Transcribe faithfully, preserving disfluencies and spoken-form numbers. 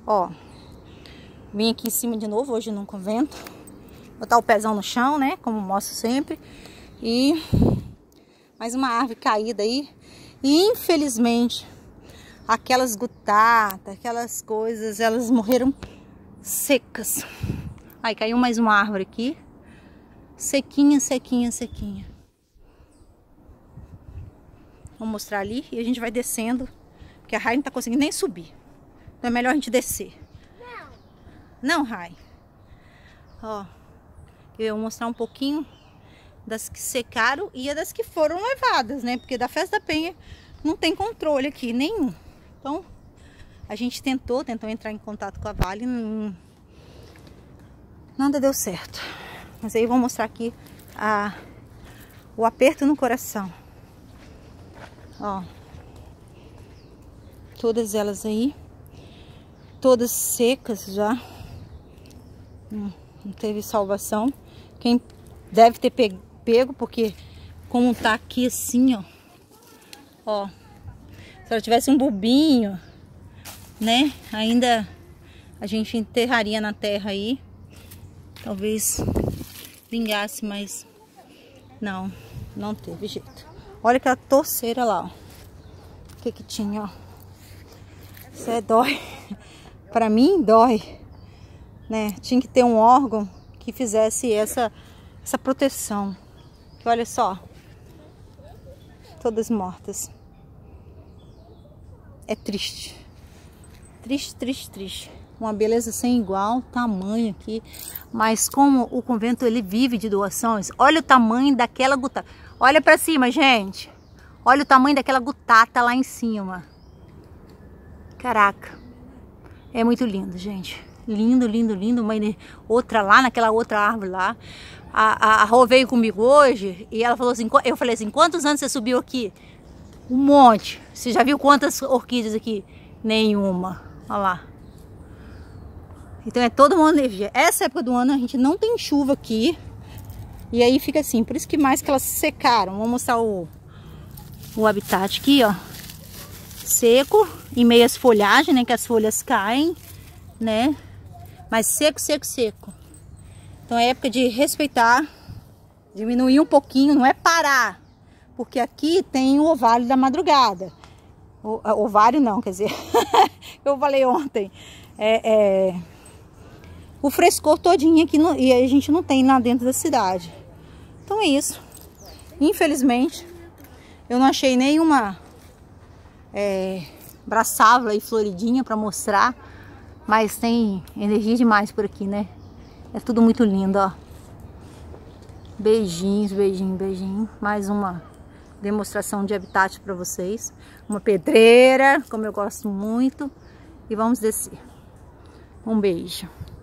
Ó, vim aqui em cima de novo, hoje num convento. Botar o pezão no chão, né? Como mostro sempre. E mais uma árvore caída aí. E infelizmente, aquelas gutatas, aquelas coisas, elas morreram secas. Aí caiu mais uma árvore aqui. Sequinha, sequinha, sequinha. Vou mostrar ali e a gente vai descendo. Porque a Rai não tá conseguindo nem subir. Então é melhor a gente descer. Não. Não, Rai. Ó. Eu vou mostrar um pouquinho das que secaram e das que foram levadas, né? Porque da Festa da Penha não tem controle aqui, nenhum. Então, a gente tentou, tentou entrar em contato com a Vale. Não, nada deu certo. Mas aí eu vou mostrar aqui a, o aperto no coração. Ó. Todas elas aí. Todas secas já. Hum, não teve salvação. Quem deve ter pego, porque como tá aqui assim, ó. Ó. Se ela tivesse um bulbinho, né? Ainda a gente enterraria na terra aí. Talvez vingasse, mas não, não teve jeito. Olha aquela torceira lá, ó. O que que tinha, ó. Isso é dói. Pra mim, dói. Né? Tinha que ter um órgão que fizesse essa, essa proteção. Que olha só. Todas mortas. É triste. Triste, triste, triste. Uma beleza sem igual, tamanho aqui. Mas como o convento ele vive de doações, olha o tamanho daquela gutata. Olha pra cima, gente. Olha o tamanho daquela gutata lá em cima. Caraca. É muito lindo, gente. Lindo, lindo, lindo. Uma outra lá, naquela outra árvore lá. A, a, a Rô veio comigo hoje e ela falou assim, eu falei assim, quantos anos você subiu aqui? Um monte. Você já viu quantas orquídeas aqui? Nenhuma. Olha lá. Então é toda uma energia. Essa época do ano a gente não tem chuva aqui. E aí fica assim. Por isso que mais que elas secaram. Vou mostrar o, o habitat aqui, ó. Seco. Em meias folhagens, né? Que as folhas caem, né? Mas seco, seco, seco. Então é época de respeitar. Diminuir um pouquinho. Não é parar. Porque aqui tem o ovário da madrugada. O, ovário não, quer dizer. Eu falei ontem. É... é... o frescor todinho aqui no, e a gente não tem lá dentro da cidade. Então é isso. Infelizmente, eu não achei nenhuma é, braçávola e floridinha para mostrar, mas tem energia demais por aqui, né? É tudo muito lindo, ó. Beijinhos, beijinho, beijinho. Mais uma demonstração de habitat para vocês. Uma pedreira, como eu gosto muito. E vamos descer. Um beijo.